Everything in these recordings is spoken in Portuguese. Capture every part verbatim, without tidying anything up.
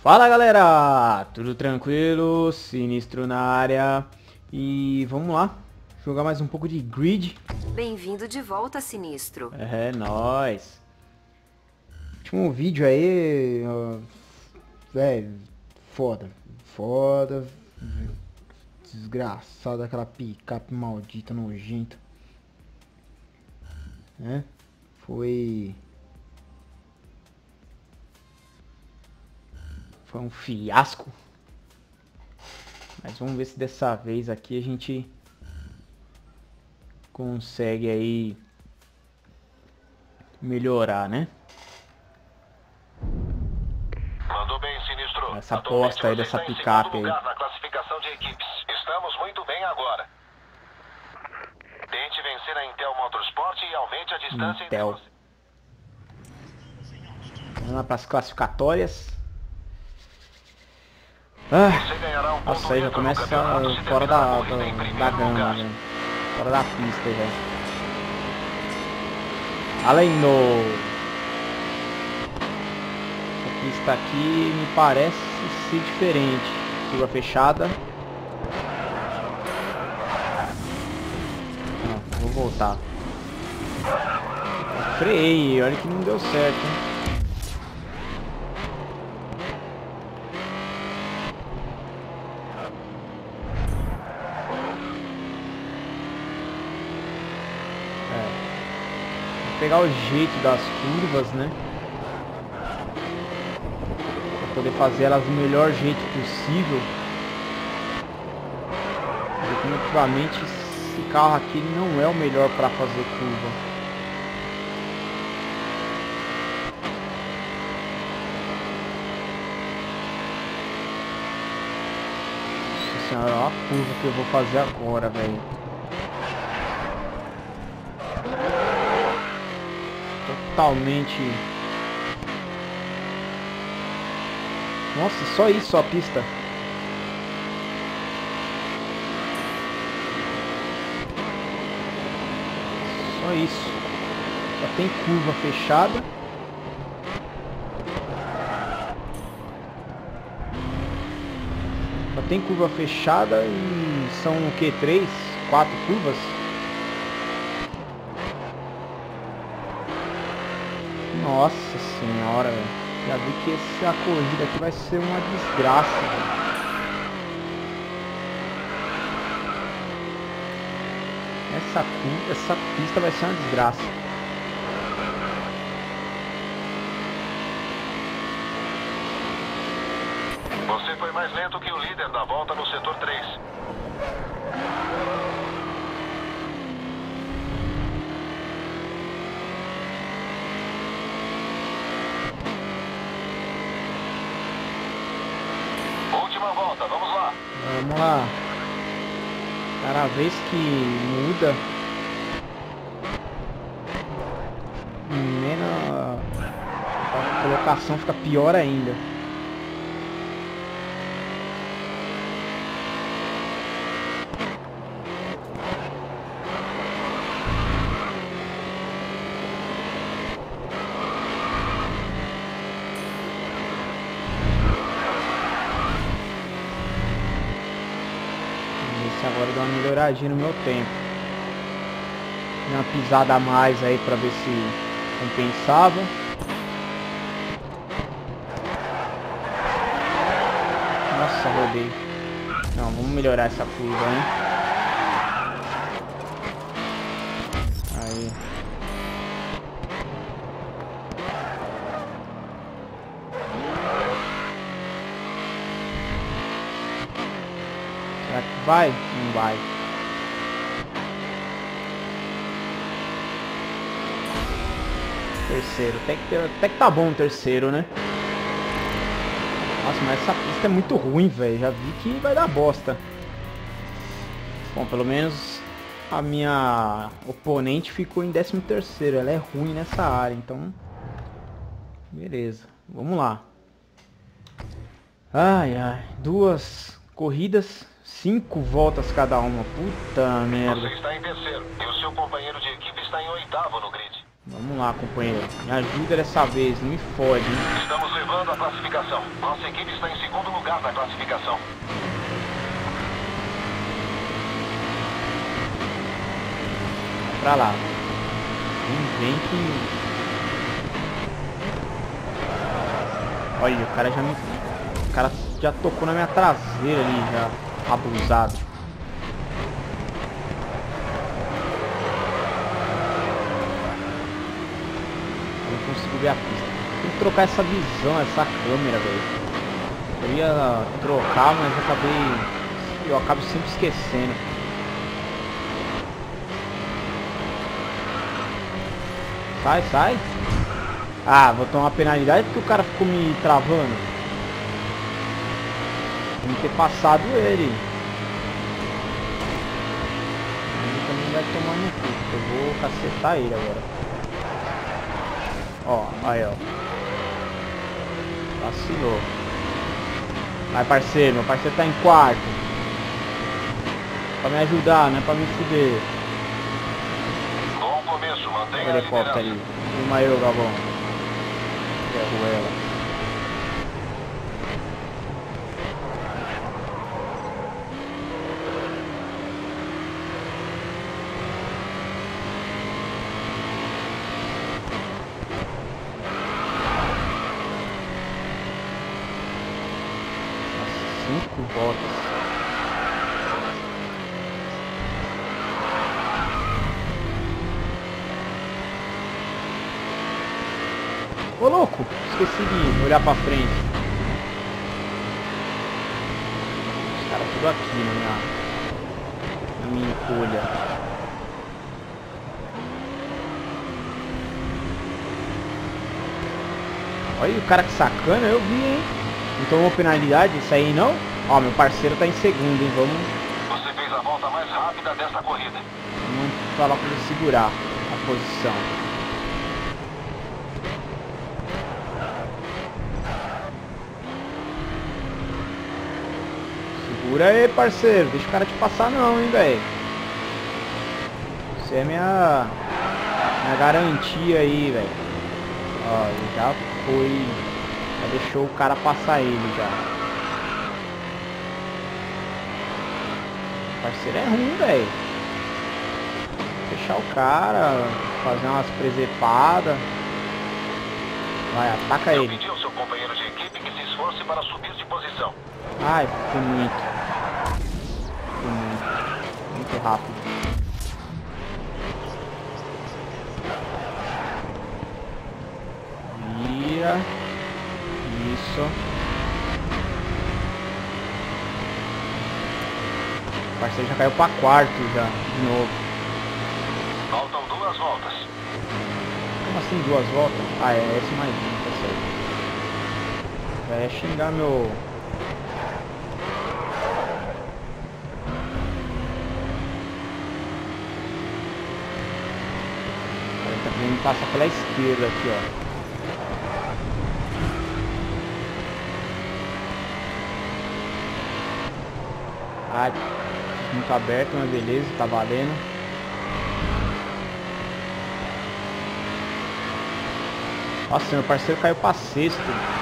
Fala galera, tudo tranquilo? Sinistro na área. E vamos lá, jogar mais um pouco de Grid. Bem-vindo de volta, Sinistro. É, nóis. Último vídeo aí, velho, foda, foda, desgraçado, aquela picape maldita, nojenta, né? Foi... Foi um fiasco. Mas vamos ver se dessa vez aqui a gente consegue aí melhorar, né? Mandou bem, Sinistro. Essa Atualmente aposta aí você dessa está em picape segundo aí. lugar na classificação de equipes. Estamos muito bem agora. Tente vencer a Intel Motorsport e aumente a distância Intel. entre você. Vamos lá para as classificatórias. Ah, Você ganhará um ponto nossa, aí já extra no começa campeonato se fora terminar a da, corrida em da, primeiro da gama, lugar. velho. Fora da pista, velho. Além do... Essa pista aqui me parece ser diferente. Curva fechada. Não, vou voltar. Freiei, olha que não deu certo, hein? Pegar o jeito das curvas, né? Pra poder fazer elas do melhor jeito possível. Definitivamente esse carro aqui não é o melhor para fazer curva. Nossa senhora, olha a curva que eu vou fazer agora, velho. Totalmente. Nossa, só isso a pista. Só isso. Só tem curva fechada. Só tem curva fechada e são o que? Três, quatro curvas? Nossa senhora, velho. Já vi que essa corrida aqui vai ser uma desgraça, véio. Essa, essa pista vai ser uma desgraça. Você foi mais lento que o líder da volta no setor três. Última volta, vamos lá. Vamos lá. Cada vez que muda, menos a colocação fica pior ainda. Agora dá uma melhoradinha no meu tempo. Uma pisada a mais aí pra ver se compensava. Nossa, rodei. Não, vamos melhorar essa curva, hein? Aí. Será que vai? Não vai. Terceiro. Até que, até que tá bom o terceiro, né? Nossa, mas essa pista é muito ruim, velho. Já vi que vai dar bosta. Bom, pelo menos a minha oponente ficou em décimo terceiro. Ela é ruim nessa área, então... Beleza. Vamos lá. Ai, ai. Duas corridas... Cinco voltas cada uma. Puta merda. Você está em terceiro e o seu companheiro de equipe está em oitavo no grid. Vamos lá, companheiro. Me ajuda dessa vez, não me fode, hein? Estamos levando a classificação. Nossa equipe está em segundo lugar na classificação. Vai pra lá. Vem, vem que... Olha, o cara já me... O cara já tocou na minha traseira ali, já. Abusado. Não consigo ver a pista. Tem que trocar essa visão, essa câmera, velho. Eu ia trocar, mas eu acabei... Eu acabo sempre esquecendo. Sai, sai. Ah, vou tomar penalidade porque o cara ficou me travando. Tem que ter passado ele. Ele também vai tomar no cu. Eu vou cacetar ele agora. Ó, aí ó. Vacilou. Vai, parceiro, meu parceiro tá em quarto. Pra me ajudar, não é pra me fuder. Bom começo, mantenha Olha o a helicóptero ali. liderança. Filma eu, Gabão. Ferro ela. Cinco voltas. Ô louco, esqueci de olhar pra frente. Os caras tudo aqui na minha, na minha encolha. Olha o cara que sacana, eu vi, hein? Não tomou penalidade isso aí não? Ó, meu parceiro tá em segundo, hein? Vamos, Você fez a volta mais rápida dessa corrida. vamos falar pra ele segurar a posição. Segura aí, parceiro. Deixa o cara te passar não, hein, velho. Você é minha, minha garantia aí, velho. Ó, ele já foi... Já deixou o cara passar ele, já. O parceiro é ruim, velho. Fechar o cara, fazer umas presepadas. Vai, ataca Eu ele. pedi ao seu companheiro de equipe que se esforce para subir de posição. Ai, foi muito. Foi muito. Muito rápido. Vira. Isso. O parceiro já caiu pra quarto já, de novo. Faltam duas voltas. Como assim duas voltas? Ah, é esse mais um, tá certo. Vai xingar meu... Ele tá querendo passar pela esquerda aqui, ó. Ah, muito aberto, mas beleza, tá valendo. Nossa, meu parceiro caiu pra sexto.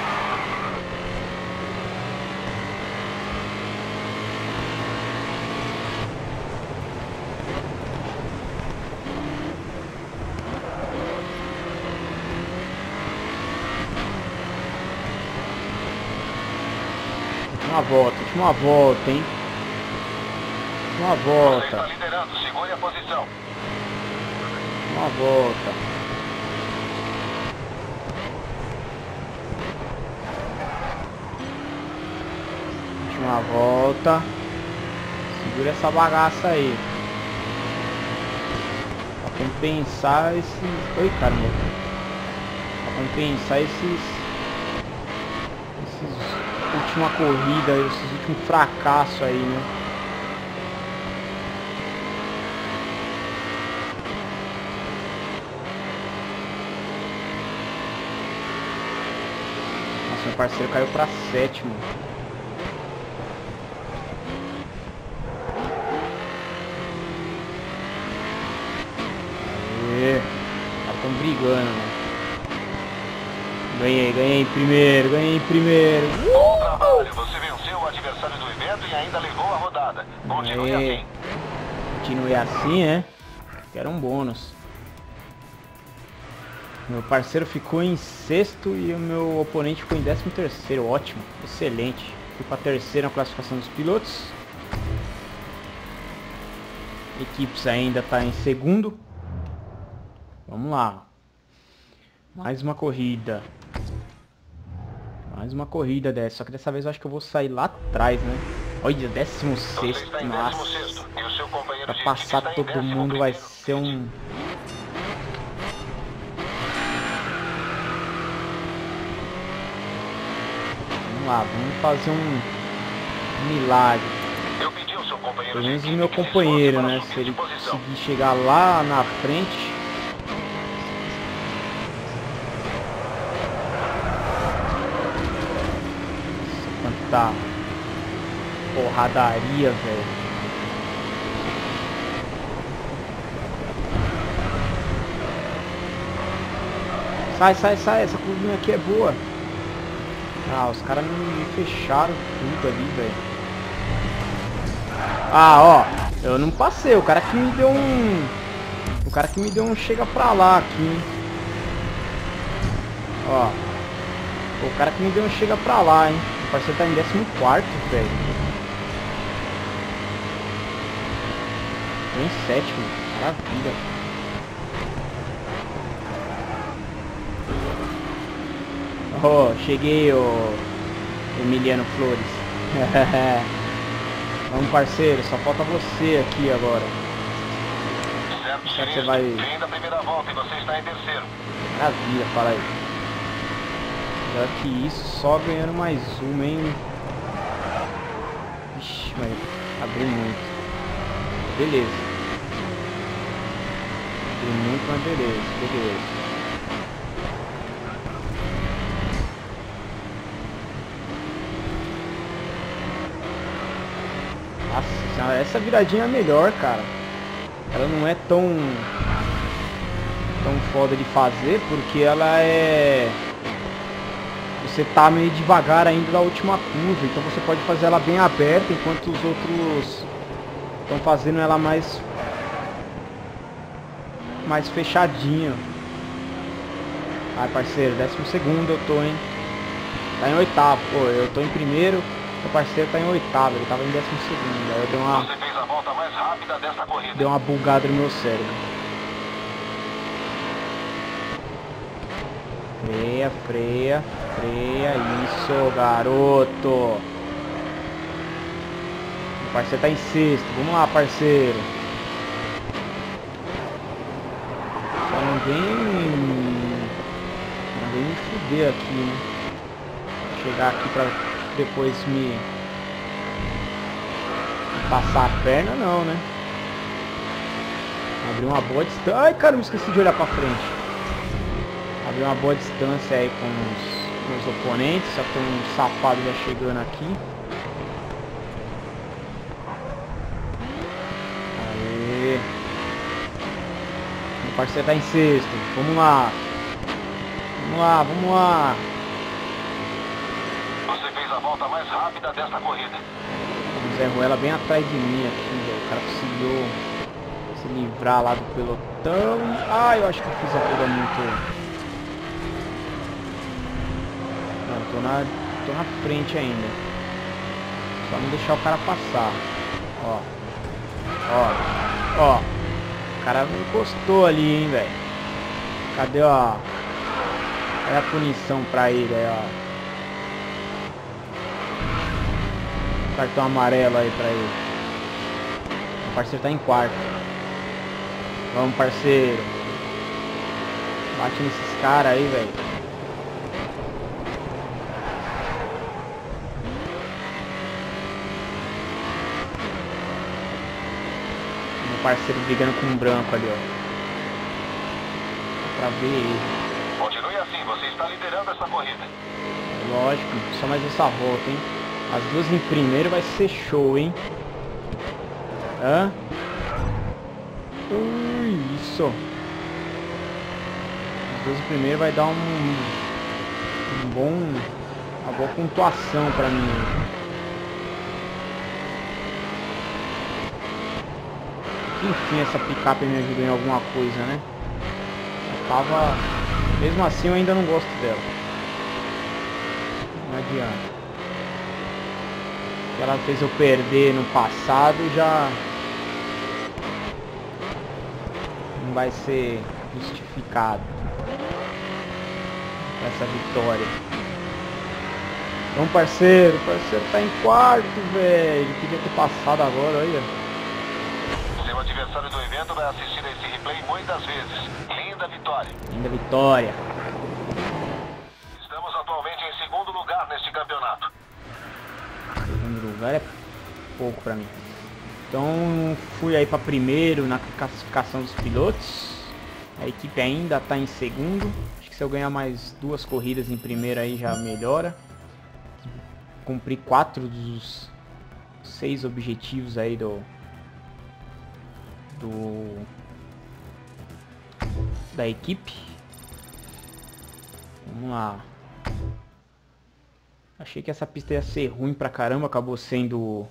Última volta, última volta, hein? Uma Você volta, está liderando, segure a posição. uma volta. Última volta. Segura essa bagaça aí. Pra compensar esses... Oi, caramba. Pra compensar esses... Esses... Última corrida, esses últimos fracassos aí, né? Meu parceiro caiu pra sétimo. Aê. Tá estão brigando, né? Ganhei, ganhei em primeiro, ganhei em primeiro. Bom trabalho, você venceu o adversário do evento e ainda levou a rodada. Continue Aê. assim. Continue assim, é? Quero um bônus. Meu parceiro ficou em sexto e o meu oponente ficou em décimo terceiro. Ótimo, excelente. Fui para terceira na classificação dos pilotos. Equipes ainda está em segundo. Vamos lá. Mais uma corrida. Mais uma corrida dessa. Só que dessa vez eu acho que eu vou sair lá atrás, né? Olha, décimo sexto. Nossa. Pra passar todo mundo vai ser um... Vamos lá, vamos fazer um milagre. Eu pedi ao seu companheiro Pelo de menos o equipe meu que se companheiro, esforce né? para Se subir ele de posição. conseguir chegar lá na frente... Nossa, quanta porradaria, velho. Sai, sai, sai, essa curvinha aqui é boa. Ah, os caras me fecharam tudo ali, velho. Ah, ó, eu não passei, o cara que me deu um... O cara que me deu um chega pra lá aqui, hein. Ó. O cara que me deu um chega pra lá, hein. O parceiro tá em décimo quarto, velho. Tô em sétimo, maravilha. Oh, cheguei, ô Emiliano Flores. Vamos, parceiro, só falta você aqui agora. Certo, Será que você Sinistro. vai... Fim da primeira volta e você está em terceiro. Maravilha, fala aí. Melhor que isso, só ganhando mais uma, hein? Ixi, mas abri muito. Beleza. Abri muito, mas beleza, beleza. Nossa, essa viradinha é melhor, cara. Ela não é tão tão foda de fazer, porque ela é... Você tá meio devagar ainda na última curva, então você pode fazer ela bem aberta, enquanto os outros estão fazendo ela mais mais fechadinha. Ai, parceiro, décimo segundo eu tô, hein? Tá em oitavo, pô, eu tô em primeiro. Meu parceiro tá em oitavo, ele tava em décimo segundo. Aí eu dei uma... Você fez a volta mais rápida dessa corrida. Deu uma bugada no meu cérebro. Freia, freia, freia. Isso, garoto. Meu parceiro tá em sexto. Vamos lá, parceiro. Só não vem... Não vem me fuder aqui, né? Vou chegar aqui pra... depois me passar a perna, não, né? Abrir uma boa distância. Ai, cara, me esqueci de olhar pra frente. Abrir uma boa distância aí com os, com os oponentes. Só que tem um safado já chegando aqui. Aê. Meu parceiro tá em sexto. Vamos lá. Vamos lá, vamos lá. A volta mais rápida desta corrida. O Zé Ruela bem atrás de mim aqui, velho. O cara conseguiu se livrar lá do pelotão. Ah, eu acho que eu fiz a coisa muito... Não, tô na, tô na frente ainda. Só não deixar o cara passar. Ó. Ó. Ó. O cara me encostou ali, hein, velho. Cadê, ó? Cadê a punição pra ele aí, ó? Cartão amarelo aí pra ele. O parceiro tá em quarto. Vamos, parceiro. Bate nesses caras aí, velho. Meu parceiro brigando com um branco ali, ó. Dá pra ver ele. Continue assim, você está liderando essa corrida. Lógico, só mais essa volta, hein. As duas em primeiro vai ser show, hein? Hã? Ui, isso. Os doze primeiros vai dar um, um bom, uma boa pontuação pra mim. Enfim, essa picape me ajudou em alguma coisa, né? Eu tava... Mesmo assim eu ainda não gosto dela. Não adianta. O que ela fez eu perder no passado já... não vai ser justificado essa vitória. Então, parceiro, o parceiro tá em quarto, velho. Podia ter passado agora, olha. Seu adversário do evento vai assistir a esse replay muitas vezes. Linda vitória. Linda vitória. Estamos atualmente em segundo lugar neste campeonato. Segundo lugar é pouco pra mim. Então fui aí para primeiro na classificação dos pilotos. A equipe ainda está em segundo. Acho que se eu ganhar mais duas corridas em primeiro aí já melhora. Cumpri quatro dos seis objetivos aí do, do da equipe. Vamos lá. Achei que essa pista ia ser ruim pra caramba, acabou sendo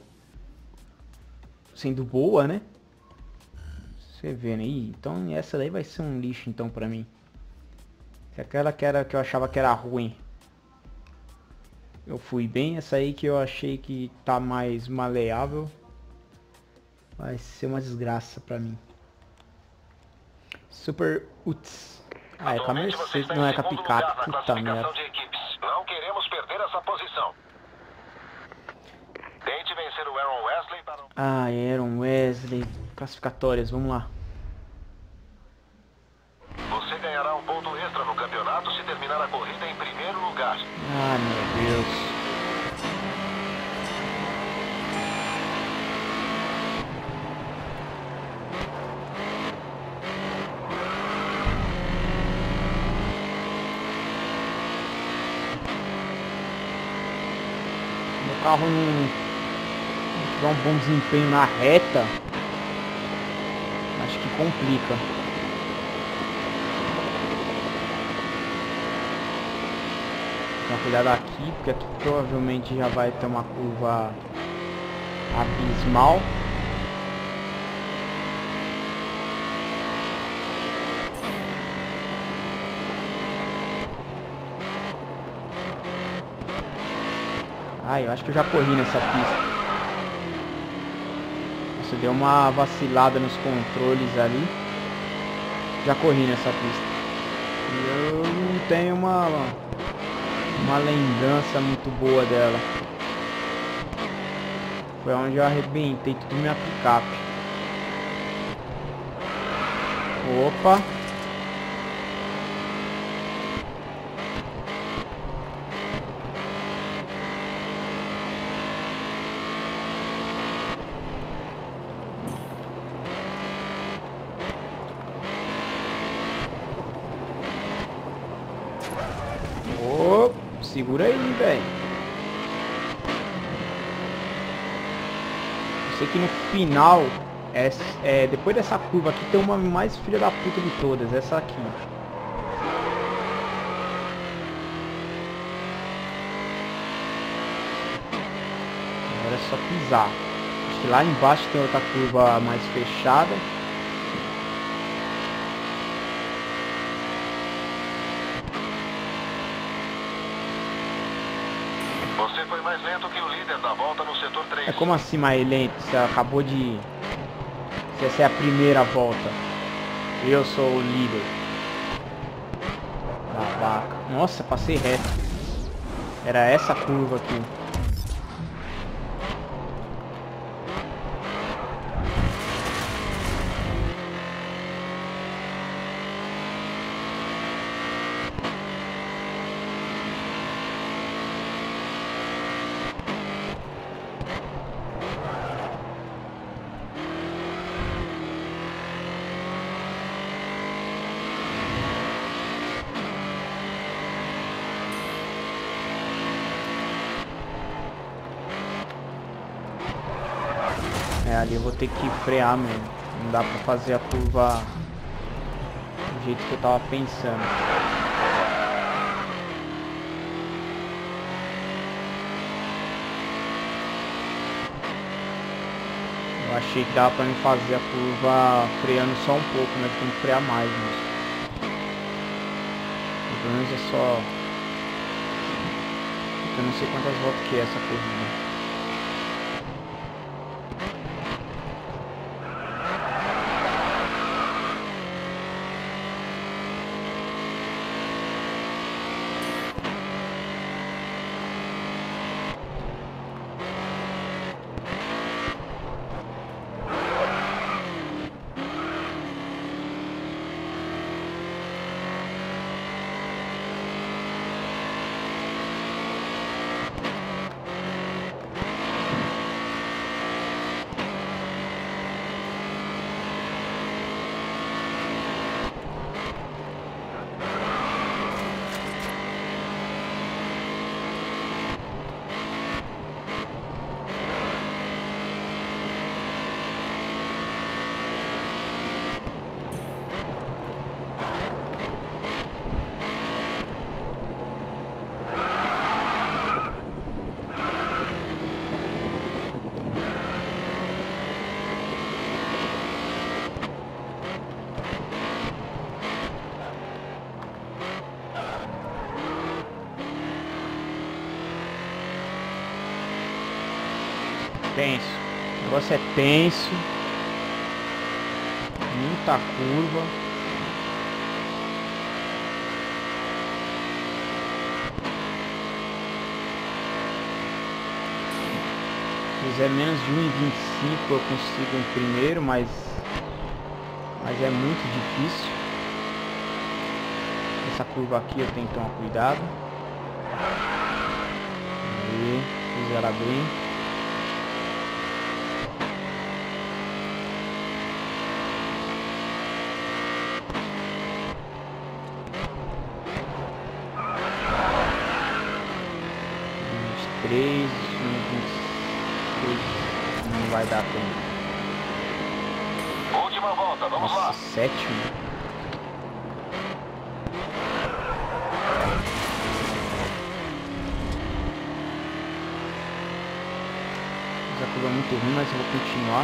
sendo boa, né? Você vê, né? Ih, então essa daí vai ser um lixo então pra mim. Se aquela que era que eu achava que era ruim, eu fui bem, essa aí que eu achei que tá mais maleável, vai ser uma desgraça pra mim. Super Uts. Ah, é com a Mercedes, não é com a picape. Puta merda. Não queremos perder essa posição. Tente vencer o Aaron Wesley para... Ah, Aaron Wesley. Classificatórias, vamos lá. Você ganhará um ponto extra no campeonato se terminar a corrida em primeiro lugar. Ah, meu Deus. Meu carro não tiver um bom desempenho na reta, acho que complica. Então cuidado aqui, porque aqui provavelmente já vai ter uma curva abismal. Ah, eu acho que eu já corri nessa pista. Você deu uma vacilada nos controles ali. Já corri nessa pista. E eu não tenho uma, uma lembrança muito boa dela. Foi onde eu arrebentei tudo minha picape. Opa! Segura aí, velho. Eu sei que no final, é, é, depois dessa curva aqui, tem uma mais filha da puta de todas. Essa aqui. Agora é só pisar. Acho que lá embaixo tem outra curva mais fechada. Você foi mais lento que o líder da volta no setor três. É como assim mais lento? Você acabou de... Se essa é a primeira volta. Eu sou o líder. Babaca. Nossa, passei reto. Era essa curva aqui. É, ali eu vou ter que frear mesmo. Não dá pra fazer a curva do jeito que eu tava pensando. Eu achei que dava pra me fazer a curva freando só um pouco, mas tem que frear mais, né? Pelo menos é só... eu não sei quantas voltas que é essa corrida. Tenso. O negócio é tenso. Muita curva. Se fizer menos de um e vinte e cinco eu consigo um primeiro, mas, mas é muito difícil. Essa curva aqui eu tenho que tomar cuidado. Aí, fiz ela bem. três, não vai dar tempo. Última volta, vamos Nossa, lá. sétimo. Essa curva é muito ruim, mas eu vou continuar.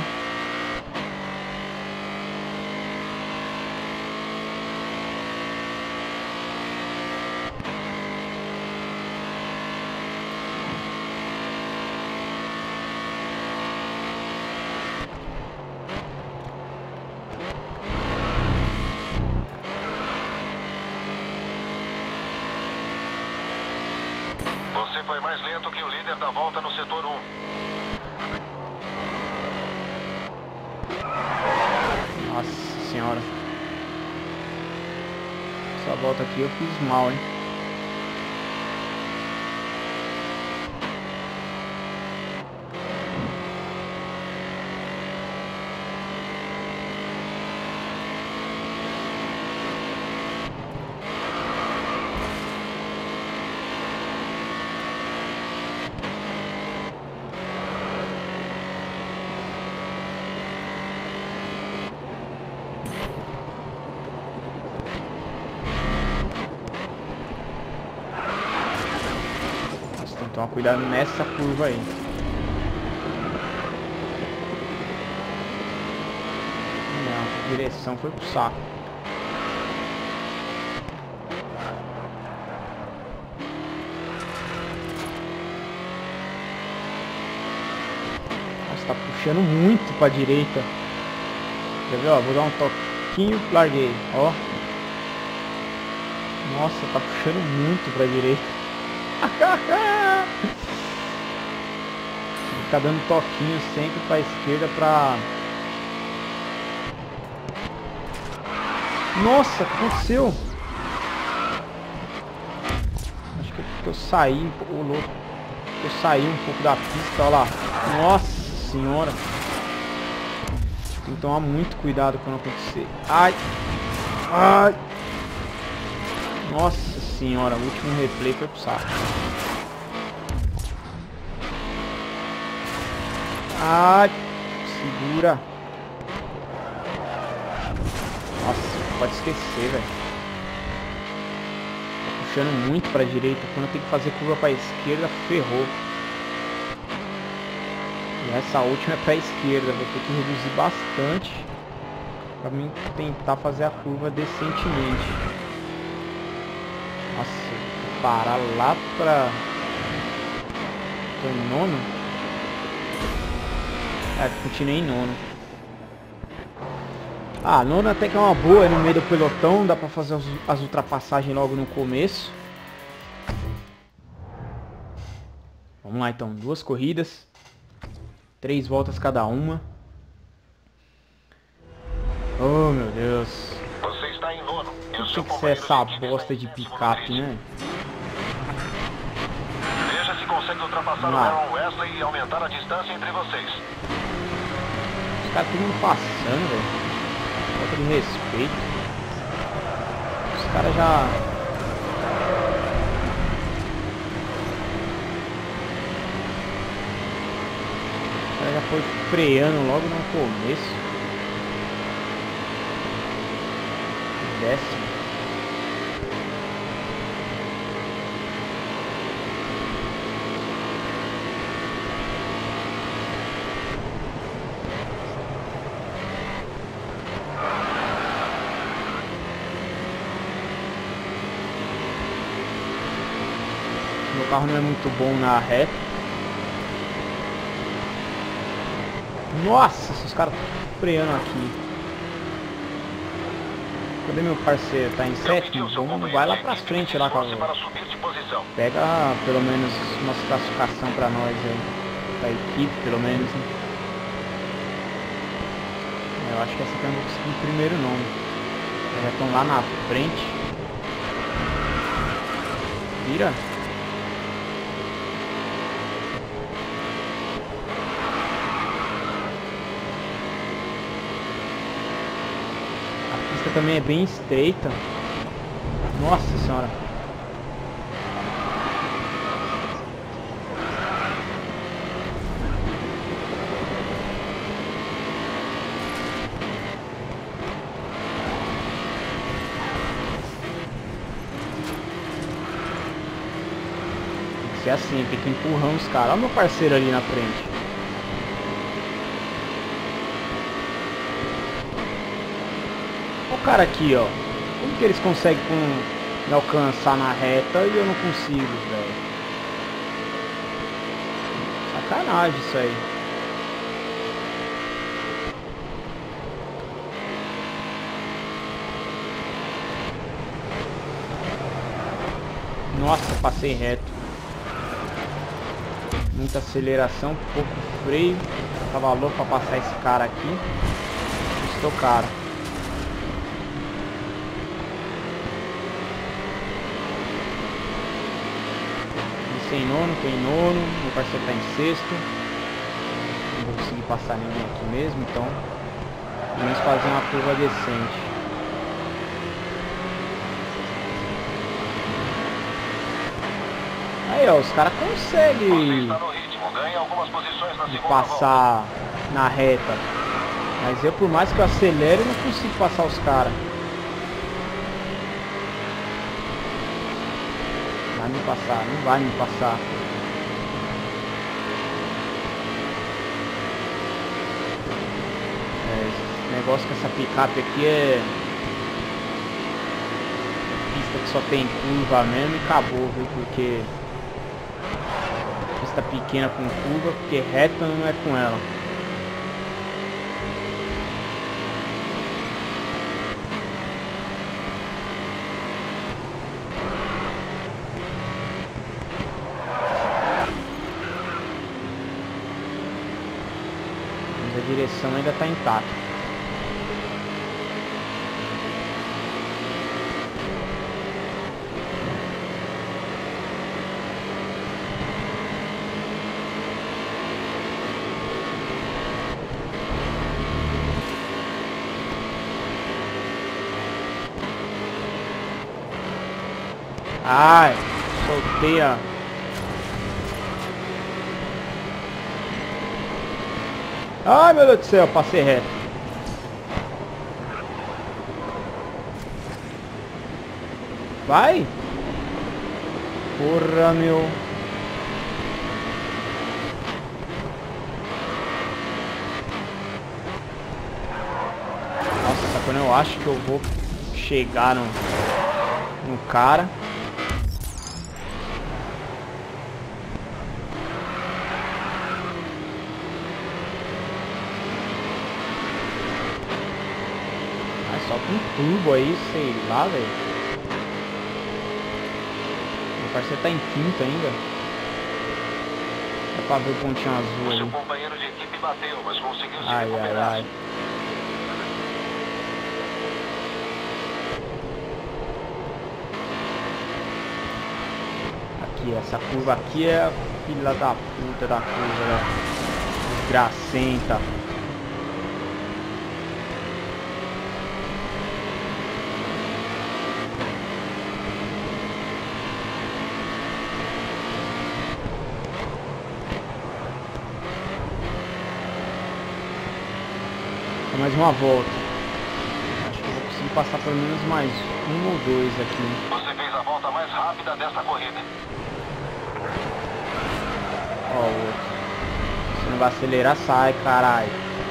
Você foi mais lento que o líder da volta no setor um. Nossa senhora. Essa volta aqui eu fiz mal, hein? Toma cuidado nessa curva aí. Não, a direção foi pro saco. Nossa, tá puxando muito pra direita. Quer ver, ó? Vou dar um toquinho, larguei, ó. Nossa, tá puxando muito pra direita. Fica dando toquinho sempre pra esquerda pra... Nossa, o que aconteceu? Acho que eu saí, ô louco. Eu saí um pouco da pista, olha lá. Nossa senhora. Tem que tomar muito cuidado quando acontecer. Ai! Ai! Nossa senhora, o último replay foi pro saco. Ai! Segura! Nossa! pode esquecer, velho. Tô puxando muito pra direita. Quando eu tenho que fazer curva pra esquerda, ferrou. E essa última é pra esquerda. Vou ter que reduzir bastante pra mim tentar fazer a curva decentemente. Nossa, vou parar lá pra... Tô em nono? É, continuei em nono. Ah, nono até que é uma boa, é no meio do pelotão, dá pra fazer as, as ultrapassagens logo no começo. Vamos lá então, duas corridas. Três voltas cada uma. Oh meu Deus. Você está em nono. E o seu Tem que ser essa companheiro bosta de picape, né? Veja se consegue ultrapassar o Aaron Wesley e aumentar a distância entre vocês. Os caras todo mundo passando, velho. Falta de respeito. Os caras já... Os caras já foi freando logo no começo. Décimo. Meu carro não é muito bom na reta. Nossa, esses caras freando aqui. Cadê meu parceiro? Tá em sétimo? Vamos, vai lá pra frente lá, cara. Pega pelo menos uma classificação pra nós aí. Pra equipe, pelo menos. Né? Eu acho que essa aqui eu não vou conseguir em primeiro não. Eles já estão lá na frente. Vira. Também é bem estreita. Nossa senhora. Tem que ser assim, tem que empurrar os caras. Olha meu parceiro ali na frente. Cara aqui, ó, como que eles conseguem com, me alcançar na reta e eu não consigo, velho? Sacanagem isso aí. Nossa, passei reto. Muita aceleração, pouco freio. Tava louco pra passar esse cara aqui. Estou cara. Em nono, tô em nono, meu parceiro tá em sexto. Não vou conseguir passar ninguém aqui mesmo, então vamos fazer uma curva decente. Aí ó, os caras conseguem passar na reta, mas eu, por mais que eu acelere, não consigo passar os caras. Vai me passar, não vai me passar. É, esse negócio com essa picape aqui é pista que só tem curva mesmo e acabou, viu? Porque pista pequena com curva, porque reta não é com ela. A direção ainda está intacta. Ai, soltei a... Ai meu Deus do céu, passei reto. Vai! Porra, meu. Nossa, quando eu acho que eu vou chegar no, no cara. Só com turbo aí, sei lá, velho. Meu parceiro tá em quinto ainda. Dá pra ver o pontinho azul ali. Seu companheiro de equipe bateu, mas conseguiu se Ai, ai, recuperar. ai. Aqui, essa curva aqui é a filha da puta da curva, né? Desgracenta. Mais uma volta. Acho que eu vou conseguir passar pelo menos mais um ou dois aqui. Você fez a volta mais rápida desta corrida. Ó, o outro. Se não vai acelerar, sai, caralho.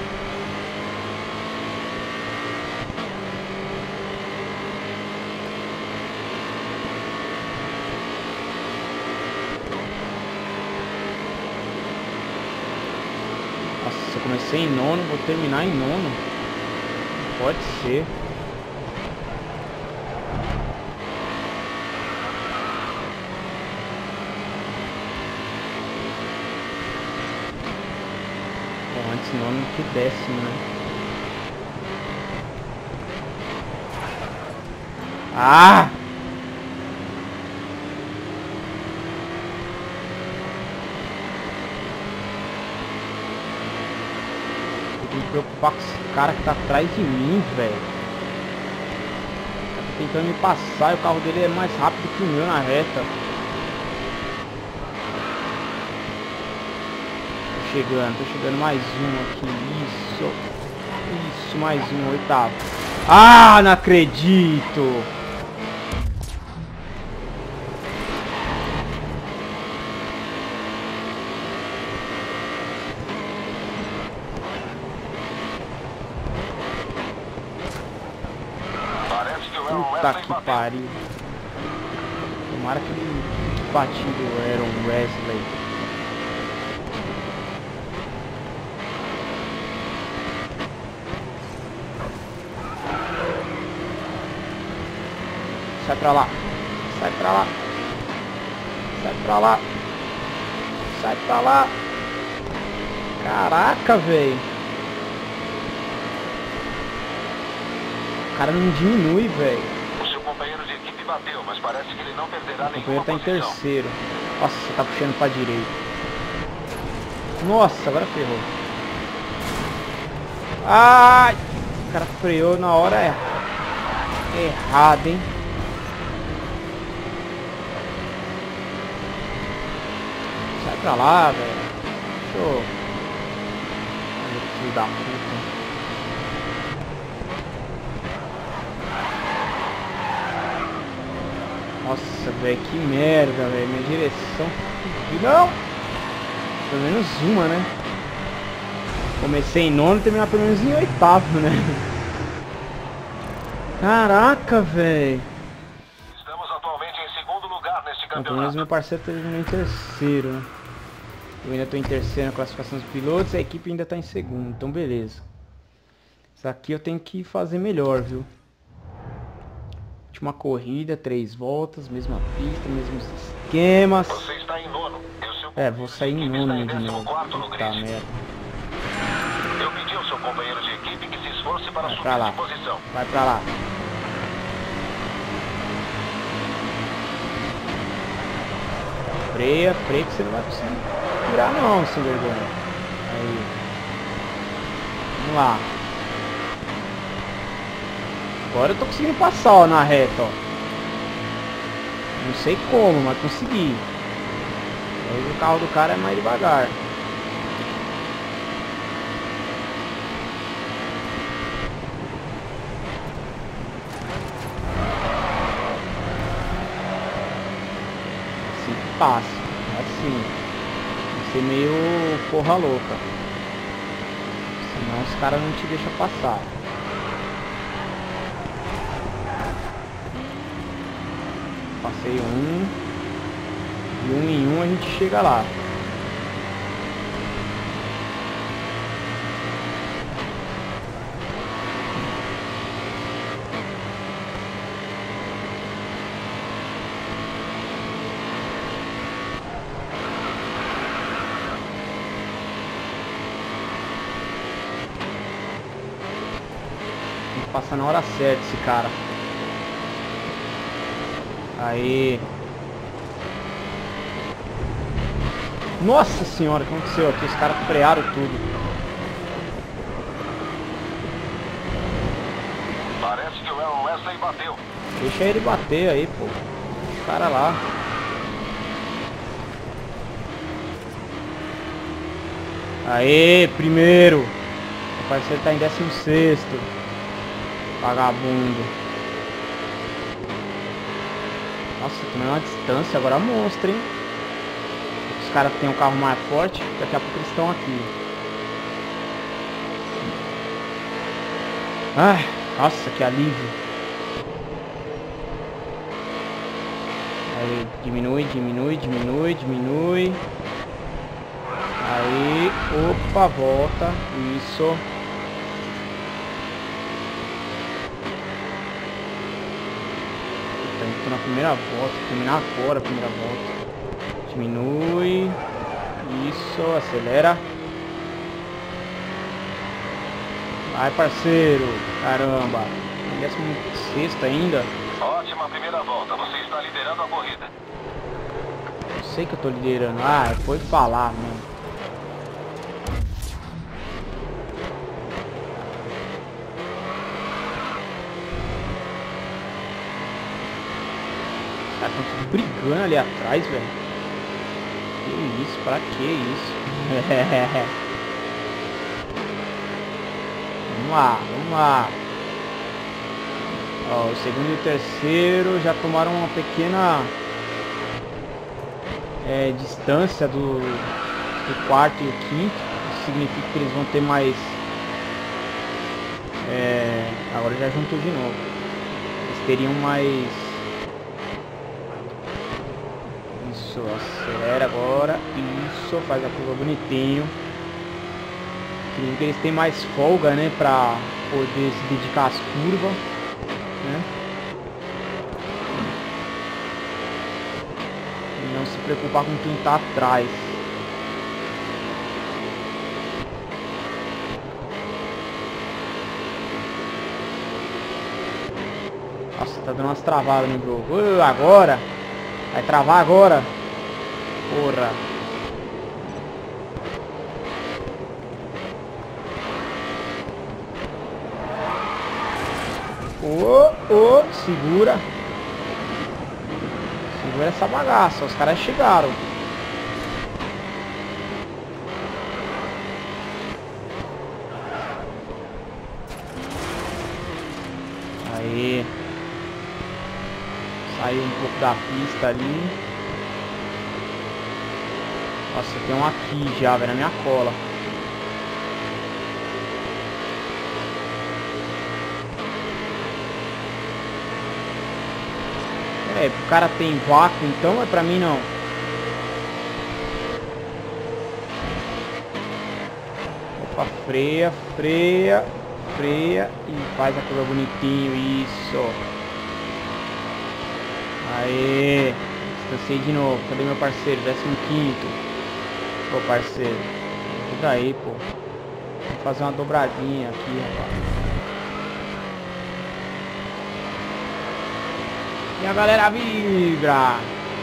Nossa, eu comecei em nono, vou terminar em nono. Pode ser. Bom, antes nono que décimo, né? Ah! Me preocupar com esse cara que tá atrás de mim, velho. Tá tentando me passar e o carro dele é mais rápido que o meu na reta. Tô chegando, tô chegando mais um aqui. Isso. Isso, mais um, oitavo. Ah, não acredito! Puta que pariu. Tomara que ele batido o Aaron Wesley. Sai pra lá. Sai pra lá. Sai pra lá. Sai pra lá. Caraca, velho. O cara não diminui, velho. Companheiro de equipe bateu, mas parece que ele não perderá nenhuma O companheiro tá em posição. terceiro. Nossa, tá puxando pra direita. Nossa, agora ferrou. Ai! O cara freou na hora é... errada, hein? Sai pra lá, velho. Deixa eu... Olha que filho da puta. Nossa, velho, que merda, velho. Minha direção... Não! Pelo menos uma, né? Comecei em nono e terminar pelo menos em oitavo, né? Caraca, velho. Estamos atualmente em segundo lugar neste Bom, pelo menos campeonato. meu parceiro terminou em terceiro, né? Eu ainda tô em terceiro na classificação dos pilotos, a equipe ainda tá em segundo, então beleza. Isso aqui eu tenho que fazer melhor, viu? Última corrida, três voltas, mesma pista, mesmos esquemas. Você está em nono. E o seu É, vou sair em companheiro nono está de em novo. décimo quarto no Puta grid. merda. Eu pedi ao seu companheiro de equipe que se esforce para Vai subir pra lá. de posição. Vai pra lá. Freia, freia que você não vai conseguir virar não, sem vergonha. Aí. Vamos lá. Agora eu tô conseguindo passar, ó, na reta, ó. Não sei como, mas consegui. Aí o carro do cara é mais devagar. passe. Assim. Tem que ser meio porra louca. Senão os caras não te deixam passar. Passei um. De um em um a gente chega lá. Passa na hora certa esse cara. Aí. Nossa senhora, o que aconteceu aqui? Os caras frearam tudo. Parece que o Aaron Wesley bateu. Deixa ele bater aí, pô. Os caras lá. Aê, primeiro. O parceiro tá em décimo sexto. Vagabundo. Nossa, tomei uma distância agora monstro, hein? Os caras têm um carro mais forte, daqui a pouco eles estão aqui. Ai, nossa, que alívio. Aí, diminui, diminui, diminui, diminui. Aí, opa, volta. Isso. Tô na primeira volta, terminar agora a primeira volta. Diminui. Isso, acelera. Vai, parceiro. Caramba. décimo sexto ainda. Ótima primeira volta, você está liderando a corrida. Eu sei que eu tô liderando. Ah, foi falar, mano. Os caras estão tudo brigando ali atrás, velho. Que isso, pra que isso? Vamos lá, vamos lá. Ó, o segundo e o terceiro já tomaram uma pequena é, distância do, do quarto e o quinto. Isso significa que eles vão ter mais... É, agora já juntou de novo. Eles teriam mais... Isso, acelera agora. Isso, faz a curva bonitinho. Significa que eles têm mais folga, né, pra poder se dedicar às curvas, né? E não se preocupar com quem tá atrás. Nossa, tá dando umas travadas no jogo. Uh, agora! Vai travar agora! Porra! Ô, ô, segura. Segura essa bagaça. Os caras chegaram. Aí. Saiu um pouco da pista ali. Nossa, tem um aqui já, velho, na minha cola. É, o cara tem vácuo, então é pra mim não. Opa, freia, freia, freia e faz a curva bonitinho, isso. Aê, distanciei de novo, cadê meu parceiro? décimo quinto. Ô parceiro, ajuda aí, pô. Vou fazer uma dobradinha aqui, rapaz. E a galera vibra.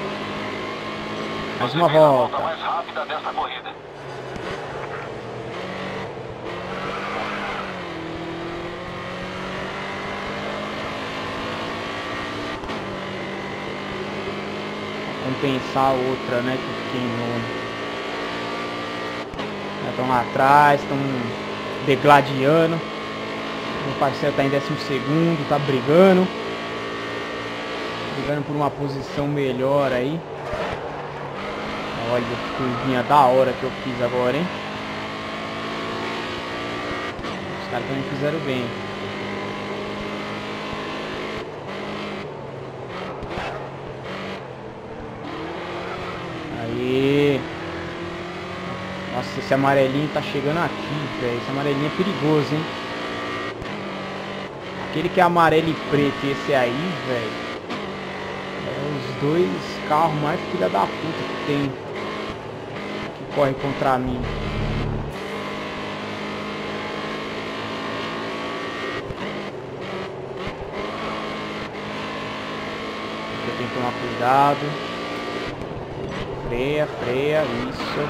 Mais uma volta. A volta mais rápida desta corrida. Vou compensar a outra, né, que eu fiquei em nono. Já estão lá atrás, estão degladiando. Meu parceiro tá em décimo segundo, tá brigando. Brigando por uma posição melhor aí. Olha que curvinha da hora que eu fiz agora, hein? Os caras também fizeram bem. Aí. Nossa, esse amarelinho tá chegando aqui, velho. Esse amarelinho é perigoso, hein? Aquele que é amarelo e preto e esse aí, velho. É os dois carros mais filha da puta que tem. Que corre contra mim. Eu tenho que tomar cuidado. Freia, freia, isso.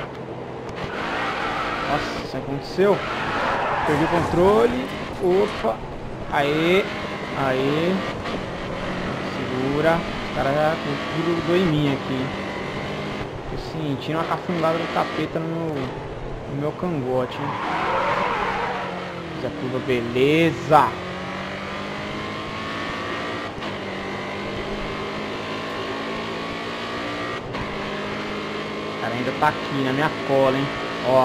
Nossa, isso aconteceu. Perdi o controle. Opa. Aê. Aê. Segura. Os caras já grudou em mim aqui. Tô sentindo uma cafungada do capeta no meu, no meu cangote, hein? Fiz a curva, beleza. O cara ainda tá aqui na minha cola, hein? Ó.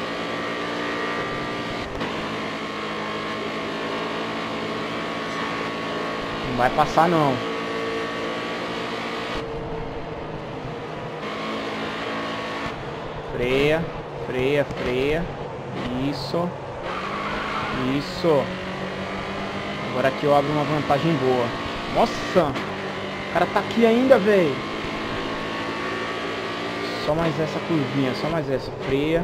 Não vai passar não. Freia, freia, freia. Isso. Isso. Agora aqui eu abro uma vantagem boa. Nossa! O cara tá aqui ainda, velho. Só mais essa curvinha, só mais essa. Freia.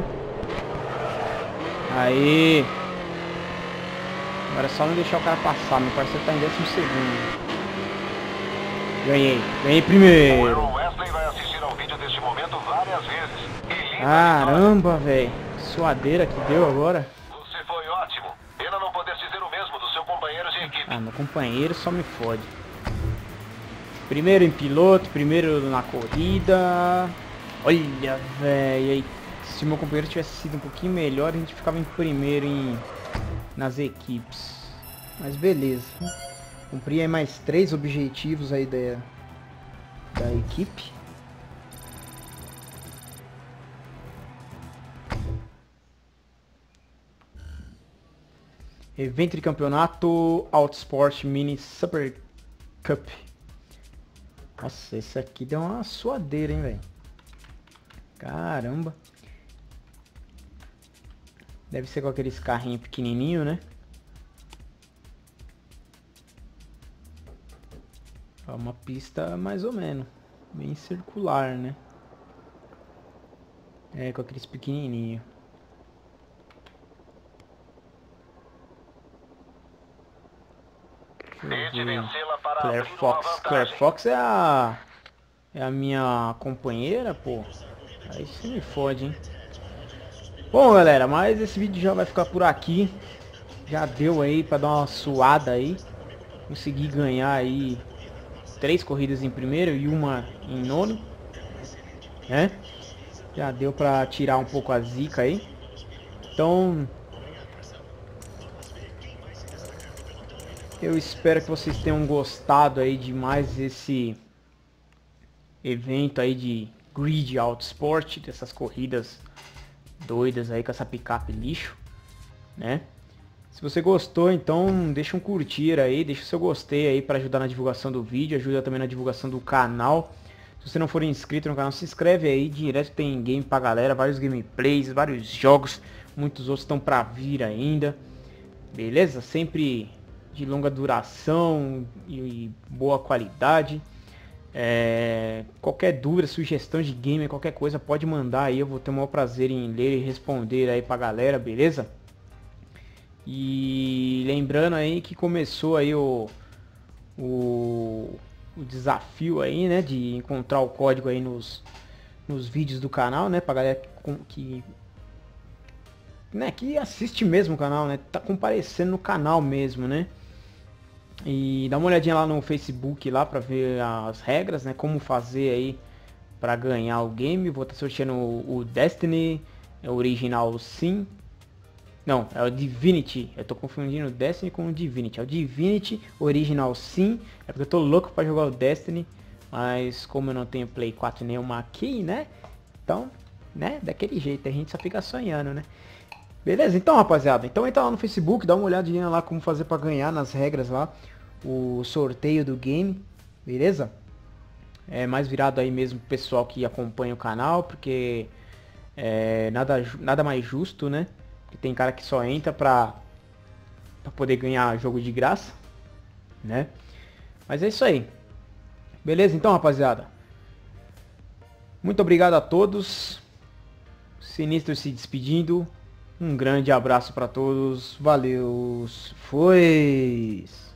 Aí. Agora é só não deixar o cara passar. Meu parceiro tá em décimo segundo. Ganhei. Ganhei primeiro. O Wesley vai assistir ao vídeo deste momento várias vezes. Caramba, velho. Suadeira que deu agora. Você foi ótimo. Pena não poder dizer o mesmo do seu companheiro de equipe. Ah, meu companheiro só me fode. Primeiro em piloto, primeiro na corrida. Olha, velho. Se meu companheiro tivesse sido um pouquinho melhor, a gente ficava em primeiro em, nas equipes. Mas beleza. Cumpri aí mais três objetivos aí da, da equipe. Evento de campeonato Autosport Mini Super Cup. Nossa, esse aqui deu uma suadeira, hein, velho. Caramba. Deve ser com aqueles carrinhos pequenininhos, né? É uma pista mais ou menos. Bem circular, né? É, com aqueles pequenininhos. Tente vencê-la para Claire abrir uma Fox. vantagem. Claire Fox é a... É a minha companheira, pô. Aí você me fode, hein. Bom, galera, mas esse vídeo já vai ficar por aqui. Já deu aí pra dar uma suada aí. Consegui ganhar aí três corridas em primeiro e uma em nono, né? Já deu pra tirar um pouco a zica aí. Então, eu espero que vocês tenham gostado aí de mais esse evento aí de Grid Autosport, dessas corridas doidas aí com essa picape lixo, né? Se você gostou, então deixa um curtir aí, deixa o seu gostei aí para ajudar na divulgação do vídeo, ajuda também na divulgação do canal. Se você não for inscrito no canal, se inscreve aí, direto tem game pra galera, vários gameplays, vários jogos, muitos outros estão pra vir ainda, beleza? Sempre de longa duração e, e boa qualidade. É, qualquer dúvida, sugestão de game, qualquer coisa, pode mandar aí, eu vou ter o maior prazer em ler e responder aí pra galera, beleza? E lembrando aí que começou aí o, o, o desafio aí, né, de encontrar o código aí nos, nos vídeos do canal, né, pra galera que, que, né, que assiste mesmo o canal, né, tá comparecendo no canal mesmo, né. E dá uma olhadinha lá no Facebook lá pra ver as regras, né, como fazer aí pra ganhar o game. Vou estar tá sorteando o, o Destiny Original Sim. Não, é o Divinity. Eu tô confundindo o Destiny com o Divinity. É o Divinity Original Sim. É porque eu tô louco pra jogar o Destiny. Mas como eu não tenho Play quatro nem uma aqui, né? Então, né, daquele jeito, a gente só fica sonhando, né? Beleza? Então, rapaziada, então entra lá no Facebook, dá uma olhadinha lá como fazer pra ganhar nas regras lá, o sorteio do game, beleza? É mais virado aí mesmo pro pessoal que acompanha o canal, porque é nada, nada mais justo, né? Porque tem cara que só entra pra, pra poder ganhar jogo de graça, né? Mas é isso aí. Beleza? Então, rapaziada. Muito obrigado a todos. Sinistro se despedindo. Um grande abraço para todos. Valeu. Foi.